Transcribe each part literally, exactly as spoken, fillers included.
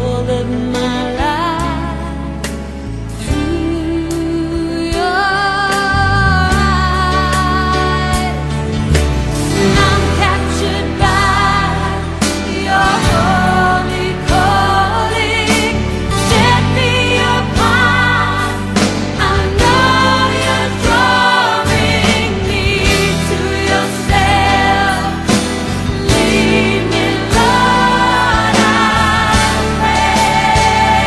all of my life through your eyes. I'm captured by your holy calling. Set me apart. I know you're drawing me to yourself. Lead me, Lord, I pray.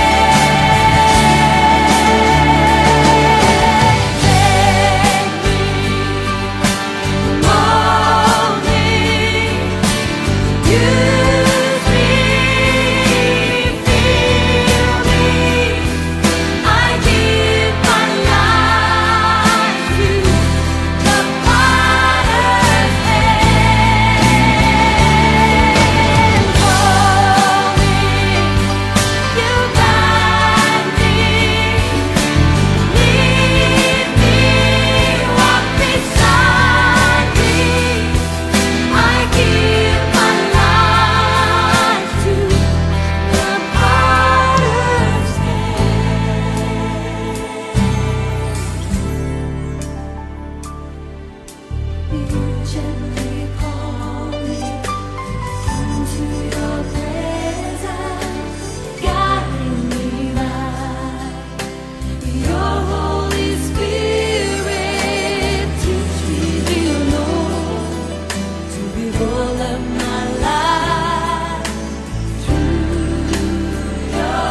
Take me, mold me, use me, fill me. I give my life to the potter's hand. Hold me, you guide me, lead me, walk beside me. I give my life to the potter's hand. You gently call me into your presence, guiding me by your Holy Spirit. Teach me, dear Lord, to be all of my life through your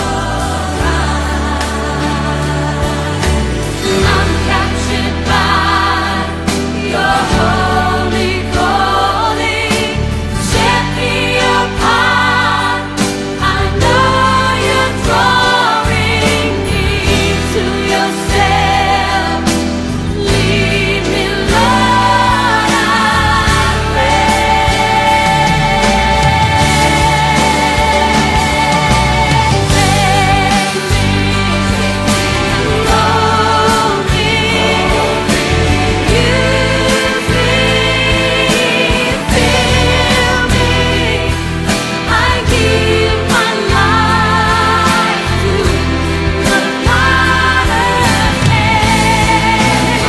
eyes. I'm captured by your holy calling. Set me apart. I know you're drawing me to yourself. Lead me, Lord, I pray. Take me, mold me, use me, fill me. I give my life to the potter's hand.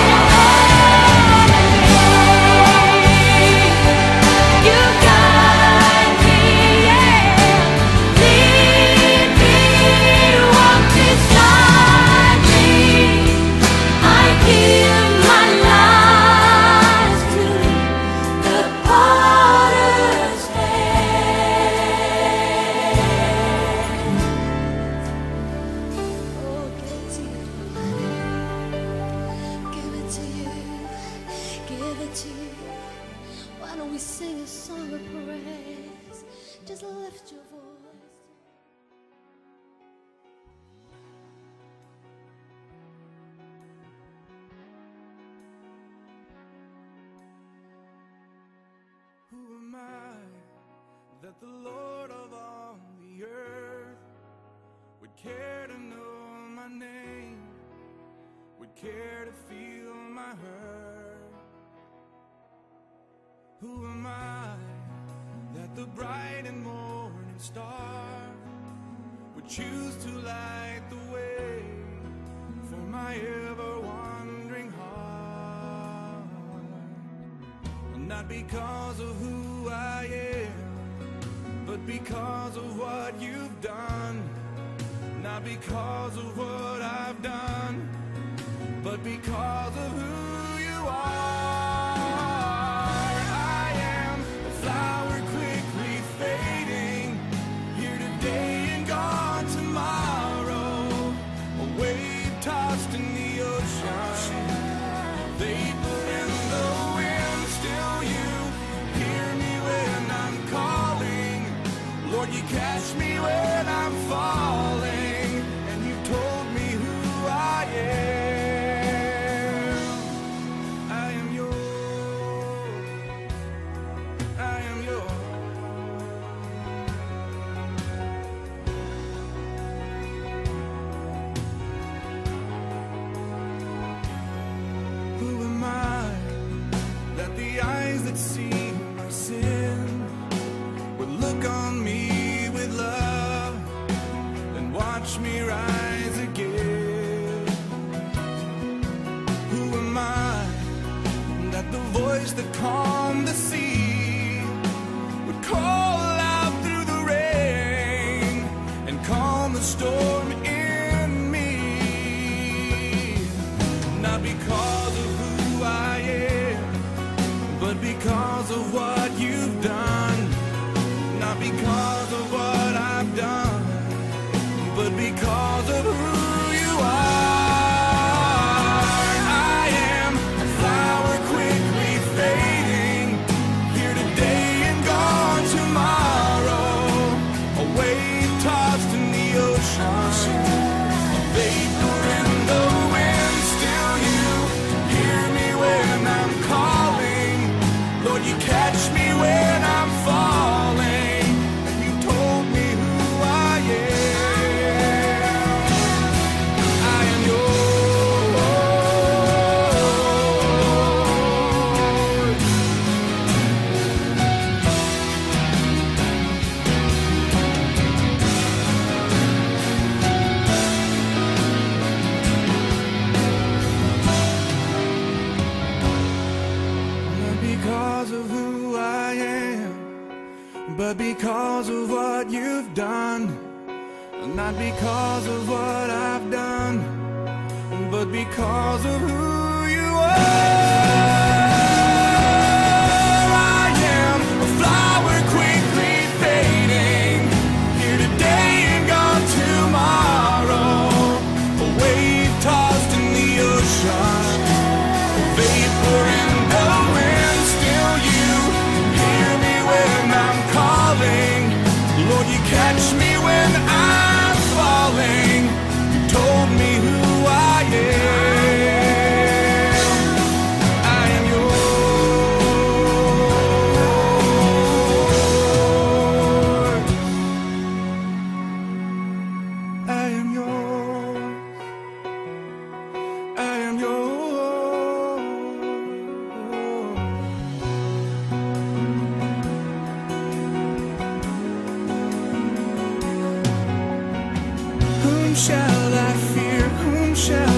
You guide me, yeah. Lead me, walk beside me. I give my life to the potter's hand. Oh, give it to you. Give it to you. Give it to you. Why don't we sing a song of praise? Just lift your voice. Who am I that the Lord of all the earth would care to know my name, would care to feel my hurt? Who am I that the bright and morning star would choose to light the way for my ever-wandering heart? Not because of who I am, but because of what you've done. Not because of what I've done, but because of who you are. I am a flower quickly fading, here today and gone tomorrow, a wave tossed in the ocean, vapor in the wind. Still you hear me when I'm calling. Lord, you catch me when I'm falling, and you told me who I am. watch me rise again. Who am I that the voice that calmed the sea would call out through the rain and calm the storm in me? Not because of who I am, but because of what you've done. Not because of what I've done, but because of who you are. I am a flower quickly fading, here today and gone tomorrow. A wave tossed in the ocean, a vapor in the wind. Still you hear me when I'm calling. Lord, you catch me when I'm falling. But because of what you've done, not because of what I've done, but because of who you are. I am a flower quickly fading, here today and gone tomorrow. A wave tossed in the ocean, a vapor in the wind. Still you hear me when I'm calling. Lord, you catch me when I'm falling. You told me who I am. I am yours. I am yours. I am yours. Whom shall I fear? Whom shall